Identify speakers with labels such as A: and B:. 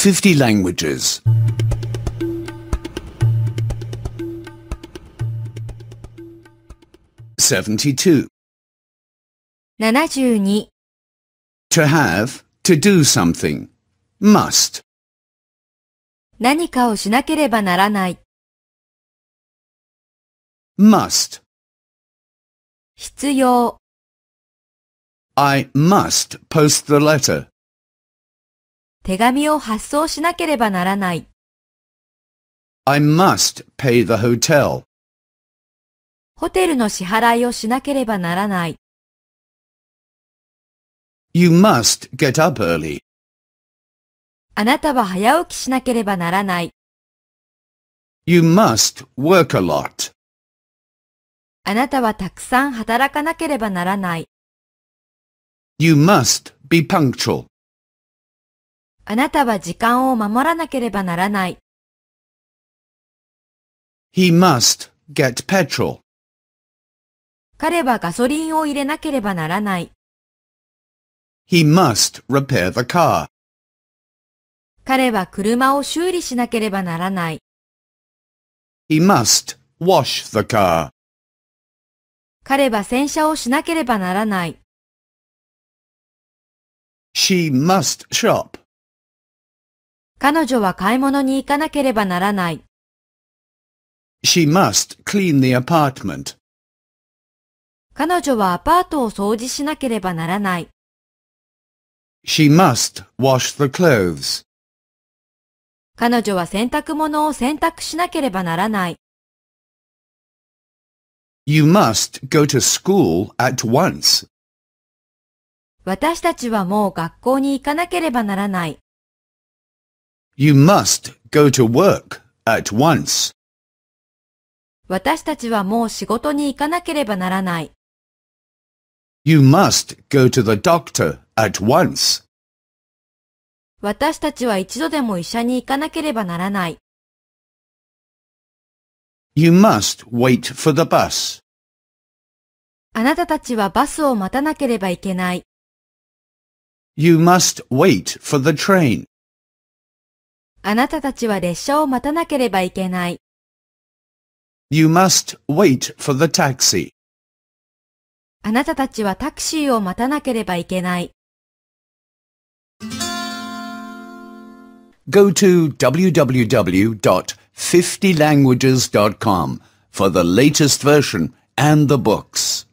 A: 50 languages. 72.
B: 72.
A: To have, to do something. Must.
B: 何かをしなければならない。
A: Must.
B: 必要。
A: I must post the letter.
B: 手紙を発送しなければならない。
A: I must pay the hotel.
B: ホテルの支払いをしなければならない。
A: You must get up early.
B: あなたは早起きしなければならない。
A: You must work a lot.
B: あなたはたくさん働かなければならない。
A: You must be punctual.
B: あなたは時間を守らなければならない。
A: He must get petrol.
B: 彼はガソリンを入れなければならない。
A: He must repair the car.
B: 彼は車を修理しなければならない。
A: He must wash the car.
B: 彼は洗車をしなければならない。
A: She must shop.
B: 彼女は買い物に行かなければならない。
A: She must clean the apartment.
B: 彼女はアパートを掃除しなければならない。
A: She must wash the clothes.
B: 彼女は洗濯物を洗濯しなければならない。
A: You must go to school at once.
B: 私たちはもう学校に行かなければならない。
A: You must go to work at once.
B: 私たちはもう仕事に行かなければならない。
A: You must go to the doctor at once.
B: 私たちは一度でも医者に行かなければならない。
A: You must wait for the bus.
B: あなたたちはバスを待たなければいけない。
A: You must wait for the train.
B: あなたたちは列車を待たなければいけない。
A: You must wait for the taxi.
B: あなたたちはタクシーを待たなければいけない。
A: Go to www.50languages.com for the latest version and the books.